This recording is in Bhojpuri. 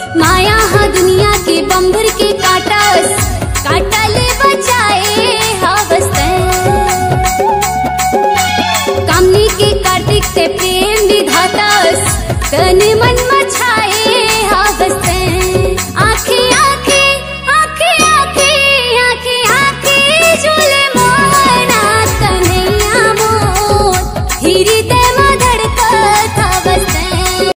माया हा दुनिया के बम्बर के काटस, काटले बचाए हवस्तै। कामनी के कार्तिक ते प्रेम विधातस, तन